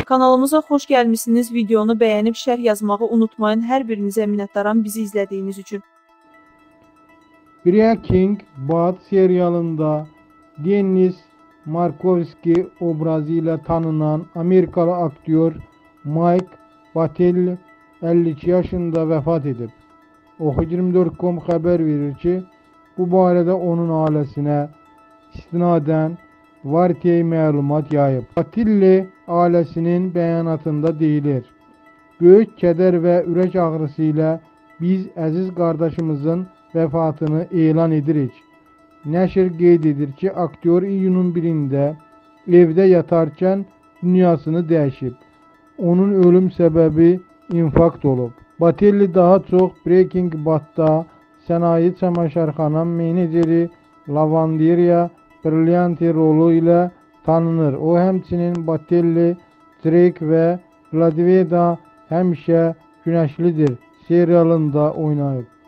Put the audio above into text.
Kanalımıza xoş gəlmişsiniz. Videonu bəyənib şərh yazmağı unutmayın. Hər birinizə minnətdaram bizi izlədiyiniz üçün. Breaking Bad serialında Dennis Markovski obrazıyla tanınan Amerikalı aktör Mike Battelli 52 yaşında vəfat edib. Oxu24.com xəbər verir ki, bu barədə onun ailəsinə istinadən Variety məlumat yayıb. Battelli ailəsinin bəyanatında deyilir: "Böyük kədər və ürək ağrısı ilə biz əziz qardaşımızın vəfatını elan edirik." Nəşr qeyd edir ki, aktyor iyunun 1-də evdə yatarkən dünyasını dəyişib. Onun ölüm səbəbi infarkt olub. Battelli daha çox Breaking Bad'da sənaye çamaşırxana meneceri Lavanderia Brilliante rolu ilə tanınır. O həmçinin Battelli, Drake və Gladwell'da həmişə günəşlidir serialında oynayıb.